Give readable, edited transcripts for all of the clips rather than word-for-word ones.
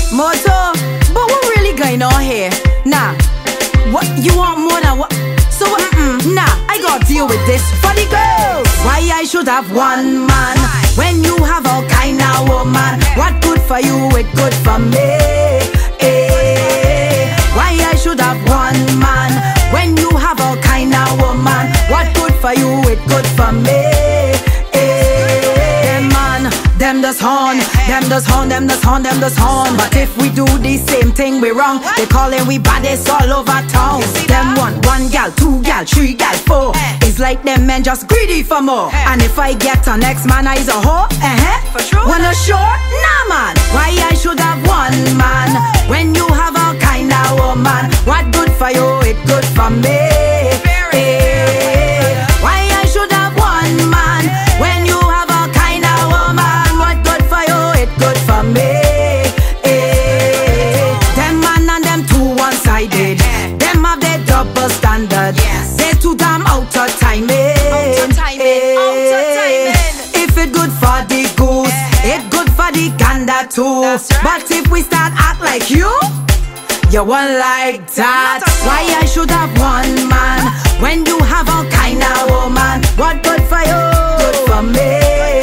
Moto, but what really going on here? Nah, what you want more than what? So nah, I gotta deal with this for the girls. Why I should have one man when you have all kind of woman? What good for you, it good for me. Why I should have one man when you have all kind of woman? What good for you, it good for me. Them does horn, them does horn, them does horn, them does horn. But if we do the same thing, we wrong. They calling we baddest all over town. Them one gal, two gal, three gal, four. It's like them men just greedy for more. And if I get an next man, I's a whore. For sure. Wanna short? Nah man. Why I should have one man when you have all kind of woman? What good for you, it good for me. Why I should have one man when you have all kind of woman? What good for you, it good for me. Them man and them too one-sided. Them have their double standard. They too damn out of timing. If it good for the goose, it good for the gander too. But if we start act like you won't like that. Why I should have one man when you have all kind of woman? What good for you? Good for me.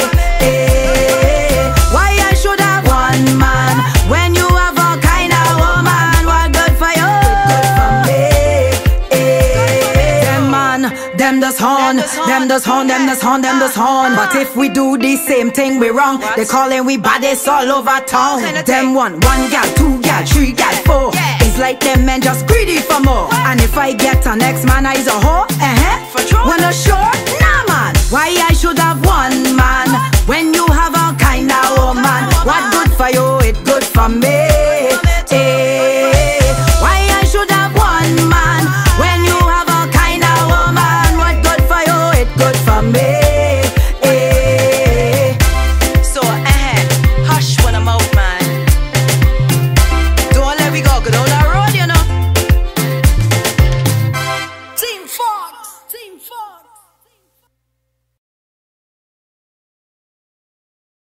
Why I should have one man when you have all kind of woman? What good for you? Good for me. Them man, them does horn, them does horn, them does horn, them does horn. But if we do the same thing, we wrong. They calling we baddest all over town. Them one gal, two gal, three gal, four. It's like them men just greedy for more. And if I get an next man, I's a whore. Wanna short? Nah man. Why I should have one man when you have all kind of woman? What good for you, it good for me.